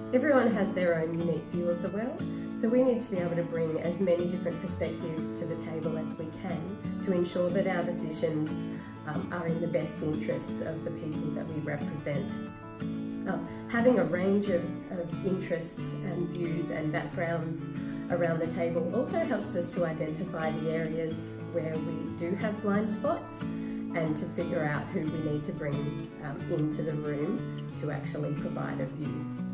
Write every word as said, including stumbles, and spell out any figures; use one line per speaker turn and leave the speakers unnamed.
Everyone has their own unique view of the world, so we need to be able to bring as many different perspectives to the table as we can to ensure that our decisions um, are in the best interests of the people that we represent. Uh, having a range of, of interests and views and backgrounds around the table also helps us to identify the areas where we do have blind spots and to figure out who we need to bring um, into the room to actually provide a view.